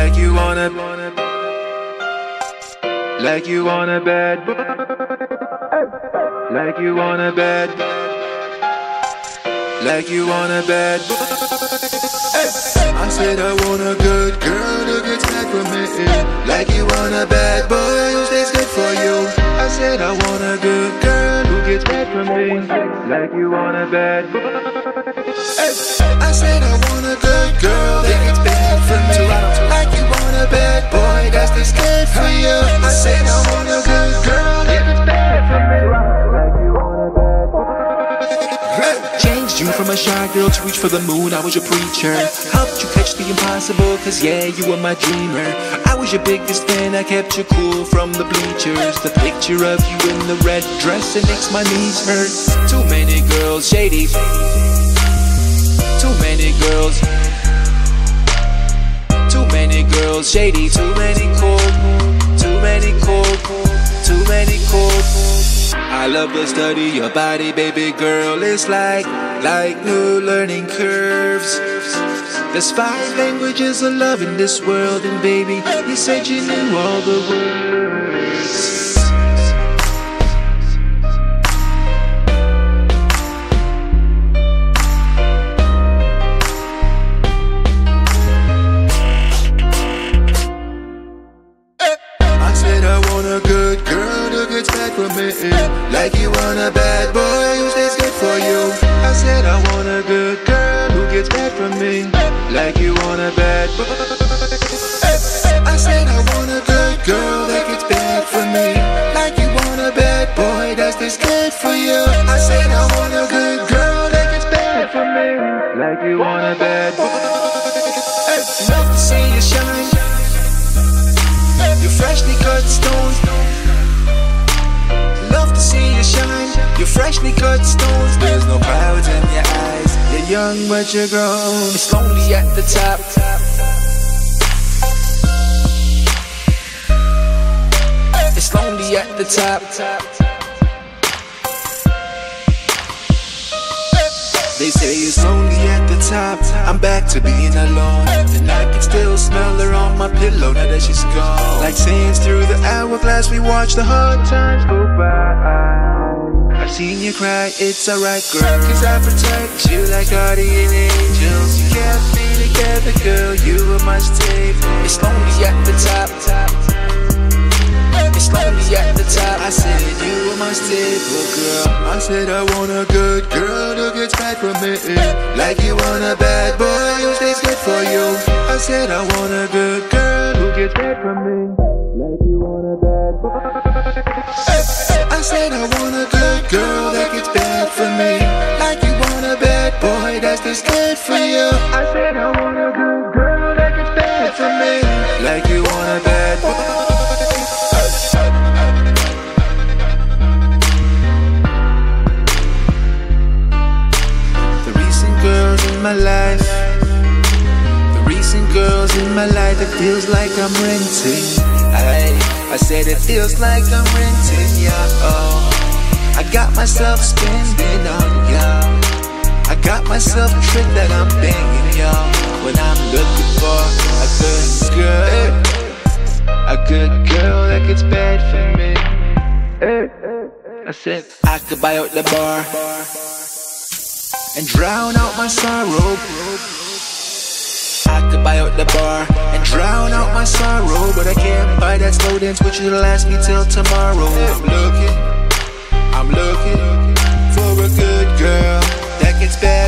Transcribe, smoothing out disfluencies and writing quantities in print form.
like you want a like you want a bad boy, like you want a bad, like you want a bad boy. I said I want a good girl who gets back from me, like you want a bad boy who stays good for you. I said I want a good girl who gets back from me, like you want a bad boy. I said I want a good girl that gets bad from me, like you want a bad boy that stays good for you. I said I want a good girl that gets bad from me, like you want a bad boy. Changed you from a shy girl to reach for the moon. I was your preacher, helped you catch the impossible, cause yeah, you were my dreamer. I was your biggest fan, I kept you cool from the bleachers. The picture of you in the red dress, it makes my knees hurt. Too many girls, shady. Too many girls. Too many girls, shady. Too many cold. Too many cold. Too many cold. I love to study your body, baby girl. It's like new learning curves. There's 5 languages of love in this world, and baby, you said you knew all the words. I said I want a good girl who gets back from me, like you want a bad boy who stays good for you. I said I want a good girl who gets back from me, like you want a bad boy. I said I want a good girl that gets back from me, like you want a bad boy that stays good for you. I said I want a good girl that gets back from me, like you want a bad boy. Love to see you shine. You're freshly cut stones. Love to see you shine. You're freshly cut stones. There's no clouds in your eyes. You're young but you're grown. It's lonely at the top. It's lonely at the top. They say it's lonely at the top. I'm back to being alone, and I can still smell her on my pillow now that she's gone. Like sands through the hourglass, we watch the hard times go by. I've seen you cry, it's alright girl, cause I protect you like guardian angels. You kept me together girl, you were my staple. It's lonely at the top. It's lonely at the top. I said you were my staple girl. I said I want a good girl who gets back from me, like you want a bad boy who stays good for you. I said I want a good girl who gets back from me, like you want a bad boy. I said I want a good girl that gets bad from me, like you want a bad boy that stays good for you. I said I want a good girl that gets bad from me, like you want a bad boy. My life, the recent girls in my life, it feels like I'm renting. I said it feels like I'm renting, yeah. Oh, I got myself spending on y'all. I got myself a trick that I'm banging, y'all. When I'm looking for a good girl that gets bad for me. I said I could buy out the bar and drown out my sorrow. I could buy out the bar and drown out my sorrow, but I can't buy that slow dance which will last me till tomorrow. I'm looking for a good girl that gets bad